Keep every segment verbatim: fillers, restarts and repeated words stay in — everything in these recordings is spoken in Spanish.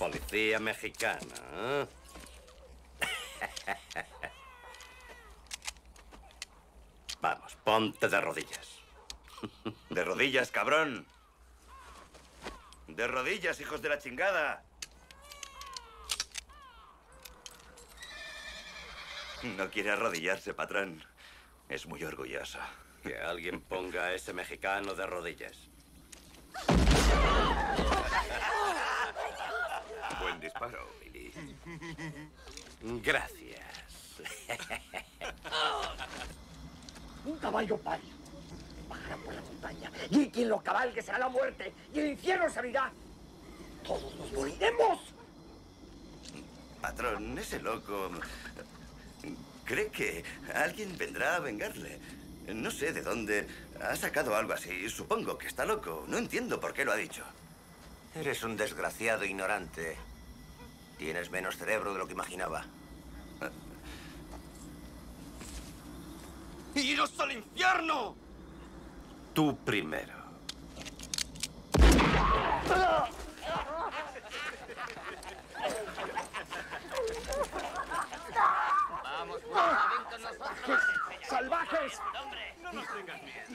Policía mexicana, ¿eh? Vamos, ponte de rodillas. De rodillas, cabrón. De rodillas, hijos de la chingada. No quiere arrodillarse, patrón. Es muy orgulloso. Que alguien ponga a ese mexicano de rodillas. Buen disparo, Billy. Gracias. Un caballo pálido bajará por la montaña y quien lo cabalgue será la muerte y el infierno se abrirá. Todos nos moriremos. Patrón, ese loco cree que alguien vendrá a vengarle. No sé de dónde ha sacado algo así. Supongo que está loco. No entiendo por qué lo ha dicho. Eres un desgraciado ignorante. Tienes menos cerebro de lo que imaginaba. ¡Iros al infierno! Tú primero. Vamos, guapa, ven con nosotros. ¡Salvajes! ¡Hombre! No nos tengas miedo.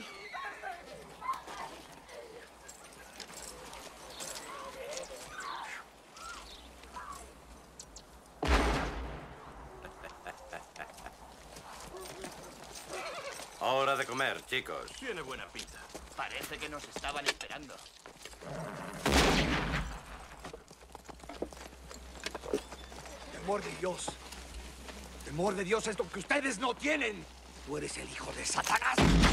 Hora de comer, chicos. Tiene buena pinta. Parece que nos estaban esperando. Temor de Dios. Temor de Dios es lo que ustedes no tienen. Tú eres el hijo de Satanás.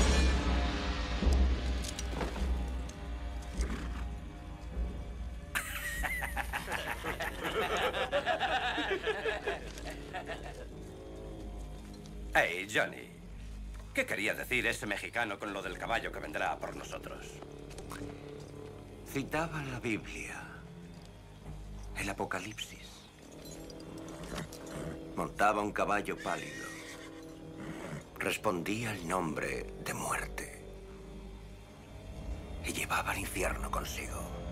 Hey, Johnny. ¿Qué quería decir ese mexicano con lo del caballo que vendrá a por nosotros? Citaba la Biblia, el Apocalipsis. Montaba un caballo pálido. Respondía el nombre de muerte. Y llevaba al infierno consigo.